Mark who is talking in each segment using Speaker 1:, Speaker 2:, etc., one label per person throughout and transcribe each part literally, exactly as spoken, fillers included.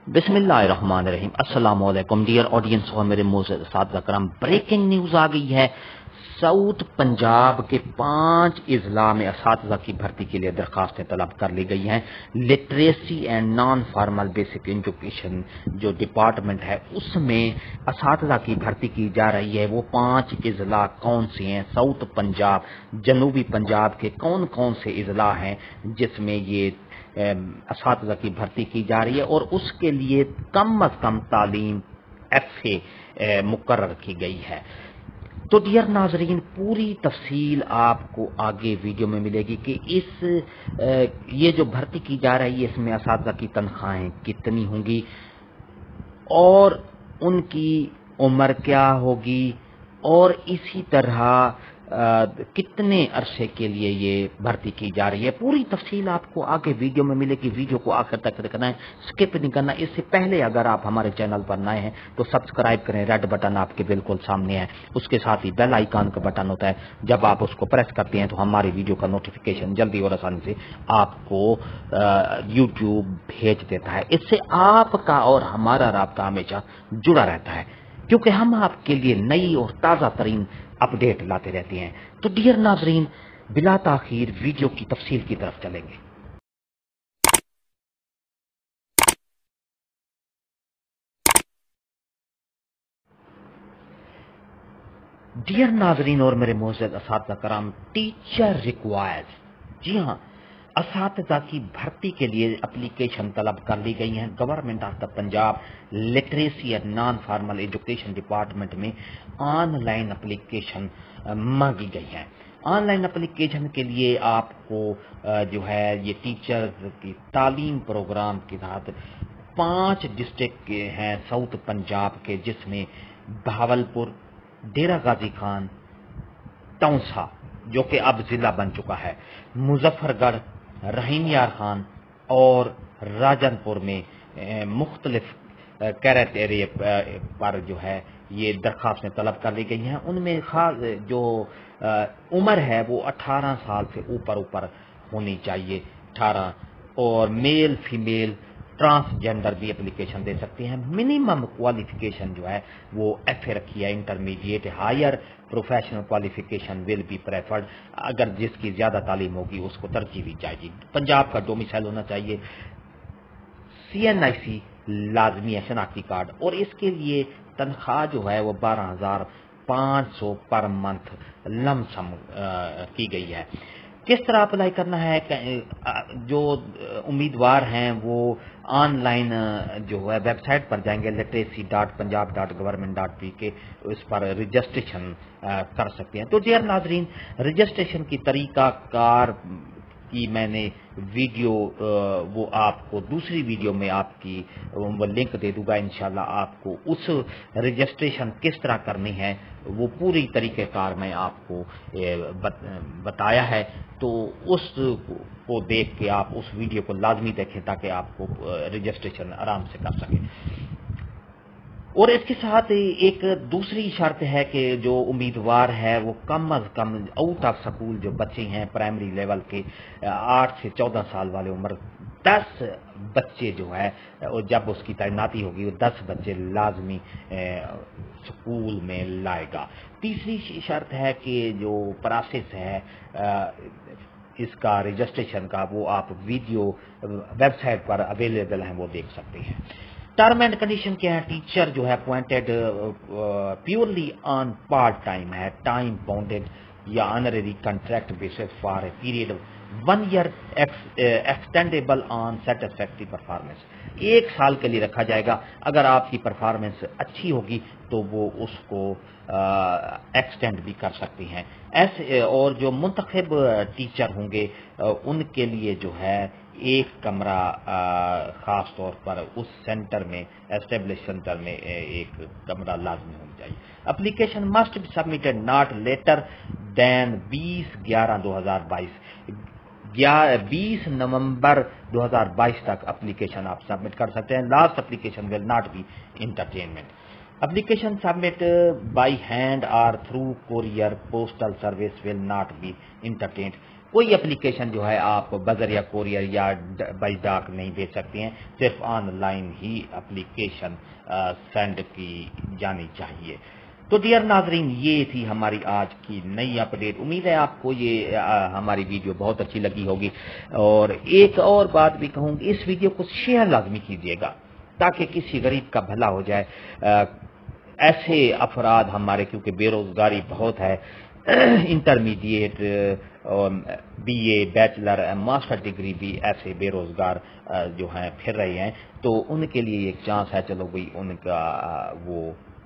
Speaker 1: بسم اللہ الرحمن الرحیم۔ السلام علیکم ڈیئر آڈینس اور میرے معزز اساتذہ کرام، بریکنگ نیوز آ گئی ہے۔ ساؤتھ پنجاب کے پانچ اضلاع میں اساتذہ کی بھرتی کے لیے درخواستیں طلب کر لی گئی ہیں۔ Literacy and non formal basic education جو ڈپارٹمنٹ ہے اس میں اساتذہ کی بھرتی کی جا رہی ہے۔ وہ پانچ اضلاع کون سے ہیں؟ ساؤتھ پنجاب، جنوبی پنجاب کے کون کون سے اضلاع ہیں جس میں یہ اساتذہ کی بھرتی کی جا رہی ہے، اور اس کے لیے کم از کم تعلیم ایف اے مقرر کی گئی ہے۔ تو ڈیئر ناظرین، پوری تفصیل آپ کو آگے ویڈیو میں ملے گی کہ اس یہ جو بھرتی کی جا رہی ہے اس میں اساتذہ کی تنخواہیں کتنی ہوں گی اور ان کی عمر کیا ہوگی، اور اسی طرح کتنے عرصے کے لیے یہ بھرتی کی جا رہی ہے۔ پوری تفصیل آپ کو آگے ویڈیو میں ملے گی۔ ویڈیو کو آخر تک دیکھنا ہے، سکپ نہیں کرنا۔ اس سے پہلے اگر آپ ہمارے چینل پر نئے ہیں تو سبسکرائب کریں، ریڈ بٹن آپ کے بالکل سامنے ہے، اس کے ساتھ ہی بیل آئیکن کا بٹن ہوتا ہے، جب آپ اس کو پریس کرتے ہیں تو ہماری ویڈیو کا نوٹیفیکیشن جلدی اور آسانی سے آپ کو یوٹیوب بھیج دیتا ہے۔ اس سے آپ کا اور ہمارا رابطہ ہمیشہ جڑا رہتا ہے، کیونکہ ہم آپ کے لیے نئی اور تازہ ترین اپڈیٹ لاتے رہتے ہیں۔ تو ڈیئر ناظرین، بلا تاخیر ویڈیو کی تفصیل کی طرف چلیں گے۔ ڈیئر ناظرین اور میرے معزز اساتذہ کرام، ٹیچر ریکوائرز، جی ہاں، اساتذہ کی بھرتی کے لیے اپلیکیشن طلب کر لی گئی ہیں۔ Government of the Punjab literacy and non formal education department میں آن لائن اپلیکیشن مانگی گئی ہیں۔ آن لائن اپلیکیشن کے لیے آپ کو جو ہے یہ ٹیچرز کی تعلیم پروگرام کے تحت پانچ ڈسٹرکٹ کے ہیں ساؤتھ پنجاب کے، جس میں بہاولپور، ڈیرہ غازی خان، تونسا جو کہ اب ضلع بن چکا ہے، مظفر گڑھ، رحیم یار خان اور راجن پور میں مختلف کیریٹیریا پر جو ہے یہ درخواستیں طلب کر لی گئی ہیں۔ ان میں خاص جو عمر ہے وہ اٹھارہ سال سے اوپر اوپر ہونی چاہیے، اٹھارہ، اور میل فیمیل ٹرانسجینڈر بھی اپلیکیشن دے سکتے ہیں۔ منیمم کوالیفیکیشن جو ہے وہ ایف اے رکھی ہے، intermediate, higher professional qualification will be preferred, اگر جس کی زیادہ تعلیم ہوگی اس کو ترجیح دی جائے گی۔ پنجاب کا ڈومیسائل ہونا چاہیے، سی این آئی سی لازمی ہے، شناختی کارڈ، اور اس کے لیے تنخواہ جو ہے وہ بارہ ہزار پانچ سو پر منتھ لم سم کی گئی ہے۔ کس طرح اپلائی کرنا ہے؟ جو امیدوار ہیں وہ آن لائن جو ہے ویب سائٹ پر جائیں گے، literacy dot Punjab dot government dot P K, اس پر رجسٹریشن کر سکتے ہیں۔ تو ڈیئر ناظرین، رجسٹریشن کی طریقہ کار کی میں نے ویڈیو وہ آپ کو دوسری ویڈیو میں آپ کی وہ لنک دے دوں گا انشاءاللہ۔ آپ کو اس رجسٹریشن کس طرح کرنی ہے وہ پوری طریقہ کار میں آپ کو بتایا ہے، تو اس کو دیکھ کے آپ اس ویڈیو کو لازمی دیکھیں تاکہ آپ کو رجسٹریشن آرام سے کر سکیں۔ اور اس کے ساتھ ایک دوسری شرط ہے کہ جو امیدوار ہے وہ کم از کم آؤٹ آف سکول جو بچے ہیں پرائمری لیول کے آٹھ سے چودہ سال والے عمر، دس بچے جو ہے جب اس کی تعیناتی ہوگی وہ دس بچے لازمی سکول میں لائے گا۔ تیسری شرط ہے کہ جو پروسیس ہے اس کا رجسٹریشن کا وہ آپ ویڈیو ویب سائٹ پر اویلیبل ہیں، وہ دیکھ سکتے ہیں۔ ٹرم اینڈ کنڈیشن کیا ہے؟ ٹیچر جو ہے appointed purely on part time ہے، ٹائم باؤنڈیڈ یا honorary contract basis for a period one year extendable on satisfactory performance, ایک سال کے لیے رکھا جائے گا۔ اگر آپ کی پرفارمنس اچھی ہوگی تو وہ اس کو ایکسٹینڈ بھی کر سکتی ہیں۔ ایسے اور جو منتخب ٹیچر ہوں گے ان کے لیے جو ہے ایک کمرہ خاص طور پر اس سینٹر میں اسٹیبلش سینٹر میں ایک کمرہ لازمی ہونا چاہیے۔ Application must be submitted not later than بیس گیارہ دو ہزار بائیس، بیس نومبر دو ہزار بائیس تک اپلیکیشن آپ سبمٹ کر سکتے ہیں۔ Last application will not be entertainment. Application submit uh, by hand or through courier postal service will not be entertained. کوئی اپلیکیشن جو ہے آپ بغیر یا کوریئر یا بائی ڈاک نہیں بھیج سکتے ہیں، صرف آن لائن ہی اپلیکیشن سینڈ کی جانی چاہیے۔ تو ڈیئر ناظرین، یہ تھی ہماری آج کی نئی اپڈیٹ۔ امید ہے آپ کو یہ ہماری ویڈیو بہت اچھی لگی ہوگی، اور ایک اور بات بھی کہوں گی، اس ویڈیو کو شیئر لازمی کیجیے گا تاکہ کسی غریب کا بھلا ہو جائے۔ ایسے افراد ہمارے، کیونکہ بے روزگاری بہت ہے، intermediate, B A, bachelor, master degree بھی ایسے بے روزگار جو ہیں پھر رہے ہیں، تو ان کے لیے ایک چانس ہے، چلو بھائی ان کا وہ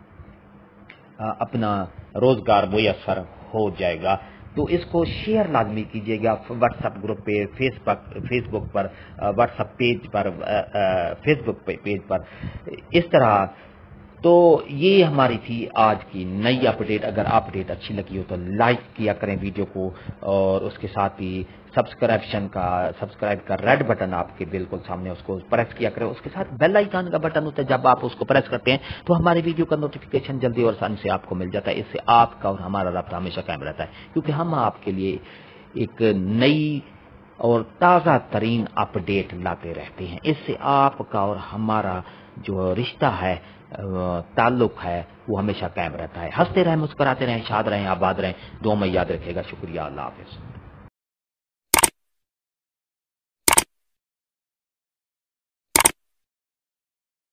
Speaker 1: اپنا روزگار میسر ہو جائے گا۔ تو اس کو شیئر لازمی کیجیے گا واٹس ایپ گروپ پہ، فیس بک فیس بک پر، واٹس ایپ پیج پر، فیس بک پیج پر، اس طرح۔ تو یہ ہماری تھی آج کی نئی اپڈیٹ۔ اگر اپڈیٹ اچھی لگی ہو تو لائک کیا کریں ویڈیو کو، اور اس کے ساتھ ہی سبسکرپشن کا سبسکرائب کا ریڈ بٹن آپ کے بالکل سامنے، اس کو پریس کیا کریں۔ اس کے ساتھ بیل آئیکن کا بٹن ہوتا ہے، جب آپ اس کو پریس کرتے ہیں تو ہماری ویڈیو کا نوٹیفیکیشن جلدی اور آسانی سے آپ کو مل جاتا ہے۔ اس سے آپ کا اور ہمارا رابطہ ہمیشہ قائم رہتا ہے، کیونکہ ہم آپ کے لیے ایک نئی اور تازہ ترین اپڈیٹ لاتے رہتے ہیں۔ اس سے آپ کا اور ہمارا جو رشتہ ہے، تعلق ہے، وہ ہمیشہ قائم رہتا ہے۔ ہنستے رہیں، مسکراتے رہیں، شاد رہیں، آباد رہیں، دعاؤں میں یاد رکھے گا۔ شکریہ، اللہ حافظ۔